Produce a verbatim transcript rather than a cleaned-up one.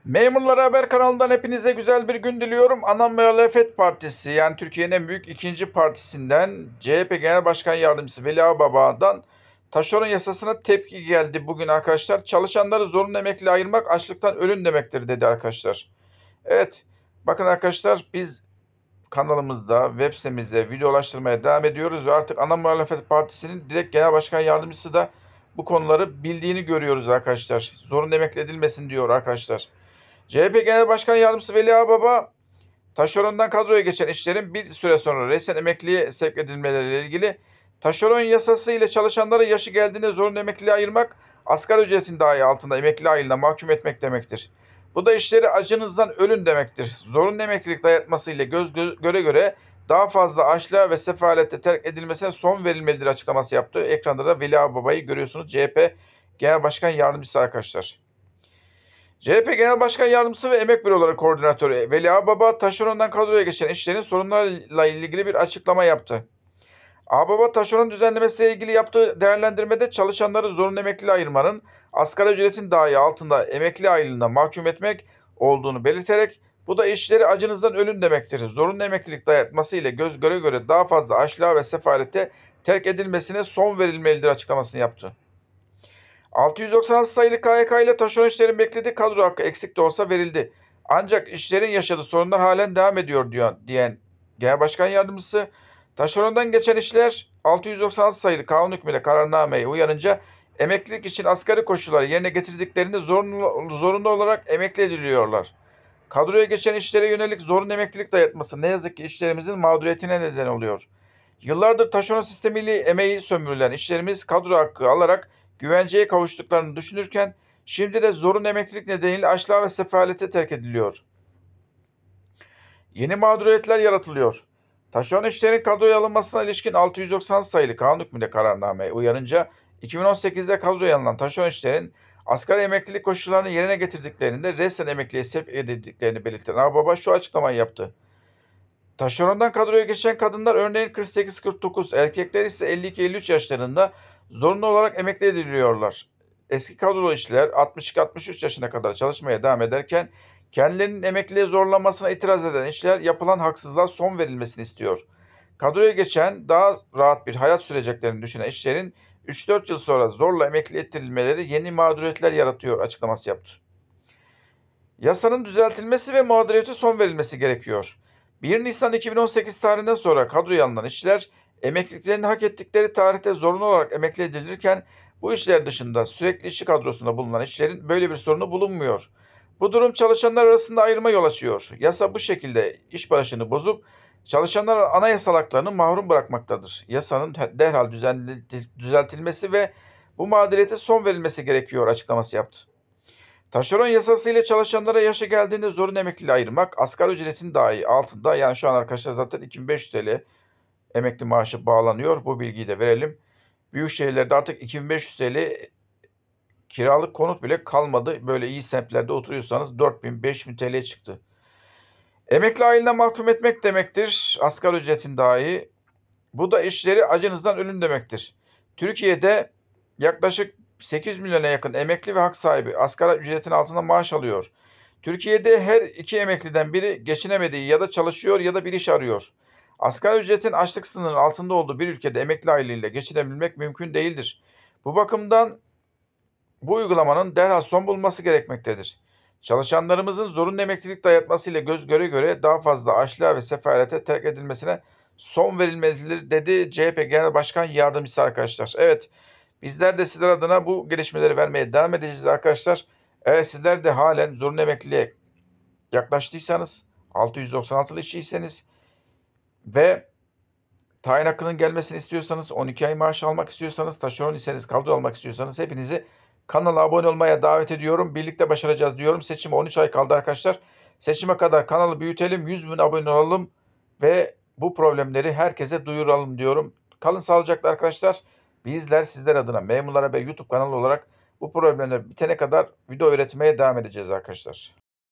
Memurlar Haber kanalından hepinize güzel bir gün diliyorum. Ana Muhalefet Partisi, yani Türkiye'nin en büyük ikinci partisinden C H P Genel Başkan Yardımcısı Veli Ağbaba'dan taşeron yasasına tepki geldi bugün arkadaşlar. Çalışanları zorunlu emekli ayırmak açlıktan ölün demektir dedi arkadaşlar. Evet, bakın arkadaşlar, biz kanalımızda, web sitemizde videolaştırmaya devam ediyoruz ve artık Ana Muhalefet Partisi'nin direkt Genel Başkan Yardımcısı da bu konuları bildiğini görüyoruz arkadaşlar. Zorunlu emekli edilmesin diyor arkadaşlar. C H P Genel Başkan Yardımcısı Veli Ağbaba, taşerondan kadroya geçen işlerin bir süre sonra resmen emekliye sevk edilmeleriyle ilgili taşeron yasası ile çalışanları yaşı geldiğinde zorunlu emekliliğe ayırmak, asgari ücretin dahi altında emekli ayılığına mahkum etmek demektir. Bu da işleri acınızdan ölün demektir. Zorunlu emeklilik dayatması ile göz göre göre daha fazla açlığa ve sefalette terk edilmesine son verilmelidir açıklaması yaptı. Ekranda da Veli Ağbaba'yı görüyorsunuz. C H P Genel Başkan Yardımcısı arkadaşlar. C H P Genel Başkan Yardımcısı ve Emek Büroları Koordinatörü Veli Ağbaba, taşerondan kadroya geçen işlerin sorunlarıyla ilgili bir açıklama yaptı. Ağbaba, taşeron düzenlemesiyle ilgili yaptığı değerlendirmede çalışanları zorunlu emekliliğe ayırmanın asgari ücretin dahi altında emekli aylığına mahkum etmek olduğunu belirterek, bu da işleri acınızdan ölün demektir. Zorunlu emeklilik dayatması ile göz göre göre daha fazla açlığa ve sefalete terk edilmesine son verilmelidir açıklamasını yaptı. altı yüz doksan altı sayılı K Y K ile taşeron işlerin beklediği kadro hakkı eksik de olsa verildi. Ancak işlerin yaşadığı sorunlar halen devam ediyor diyor, diyen Genel Başkan Yardımcısı, taşerondan geçen işler altı yüz doksan altı sayılı kanun hükmüyle kararnameye uyarınca emeklilik için asgari koşulları yerine getirdiklerinde zorunlu, zorunlu olarak emekli ediliyorlar. Kadroya geçen işlere yönelik zorunlu emeklilik dayatması ne yazık ki işlerimizin mağduriyetine neden oluyor. Yıllardır taşeron sistemiyle emeği sömürülen işlerimiz kadro hakkı alarak güvenceye kavuştuklarını düşünürken şimdi de zorunlu emeklilik nedeniyle açlığa ve sefalete terk ediliyor. Yeni mağduriyetler yaratılıyor. Taşeron işlerin kadroya alınmasına ilişkin altı yüz doksan sayılı kanun hükmünde kararnameye uyarınca iki bin on sekizde kadroya alınan taşeron işlerin asgari emeklilik koşullarını yerine getirdiklerinde resmen emekliye sevk edildiklerini belirten Ağbaba şu açıklamayı yaptı. Taşerondan kadroya geçen kadınlar örneğin kırk sekiz kırk dokuz, erkekler ise elli iki elli üç yaşlarında zorunlu olarak emekli ediliyorlar. Eski kadrolu işçiler altmış iki altmış üç yaşına kadar çalışmaya devam ederken kendilerinin emekliliğe zorlanmasına itiraz eden işçiler yapılan haksızlığa son verilmesini istiyor. Kadroya geçen daha rahat bir hayat süreceklerini düşünen işçilerin üç dört yıl sonra zorla emekli ettirilmeleri yeni mağduriyetler yaratıyor açıklaması yaptı. Yasanın düzeltilmesi ve mağduriyete son verilmesi gerekiyor. bir Nisan iki bin on sekiz tarihinden sonra kadroya alınan işçiler emekliliklerini hak ettikleri tarihte zorunlu olarak emekli edilirken bu işler dışında sürekli işçi kadrosunda bulunan işçilerin böyle bir sorunu bulunmuyor. Bu durum çalışanlar arasında ayrıma yol açıyor. Yasa bu şekilde iş barışını bozup çalışanlar anayasal haklarını mahrum bırakmaktadır. Yasanın derhal düzeltilmesi ve bu mağduriyete son verilmesi gerekiyor açıklaması yaptı. Taşeron yasası ile çalışanlara yaşı geldiğinde zorunlu emekliliğe ayırmak, asgari ücretin dahi altında, yani şu an arkadaşlar zaten iki bin beş yüz T L emekli maaşı bağlanıyor. Bu bilgiyi de verelim. Büyük şehirlerde artık iki bin beş yüz T L kiralık konut bile kalmadı. Böyle iyi semtlerde oturuyorsanız dört bin beş bin T L çıktı. Emekli aylığına mahkum etmek demektir, asgari ücretin dahi. Bu da işleri acınızdan ölün demektir. Türkiye'de yaklaşık sekiz milyona yakın emekli ve hak sahibi asgari ücretin altında maaş alıyor. Türkiye'de her iki emekliden biri geçinemediği ya da çalışıyor ya da bir iş arıyor. Asgari ücretin açlık sınırının altında olduğu bir ülkede emekli aylığıyla geçinebilmek mümkün değildir. Bu bakımdan bu uygulamanın derhal son bulması gerekmektedir. Çalışanlarımızın zorunlu emeklilik dayatmasıyla göz göre göre daha fazla açlığa ve sefalete terk edilmesine son verilmelidir dedi C H P Genel Başkan Yardımcısı arkadaşlar. Evet, bizler de sizler adına bu gelişmeleri vermeye devam edeceğiz arkadaşlar. Eğer sizler de halen zorunlu emekliliğe yaklaştıysanız, altı yüz doksan altılı işçiyseniz ve tayin hakkının gelmesini istiyorsanız, on iki ay maaş almak istiyorsanız, taşeron iseniz, kadro almak istiyorsanız hepinizi kanala abone olmaya davet ediyorum. Birlikte başaracağız diyorum. Seçime on üç ay kaldı arkadaşlar. Seçime kadar kanalı büyütelim, yüz bin abone olalım ve bu problemleri herkese duyuralım diyorum. Kalın sağlıcakla arkadaşlar. Bizler sizler adına Memurlar Haber YouTube kanalı olarak bu problemler bitene kadar video üretmeye devam edeceğiz arkadaşlar.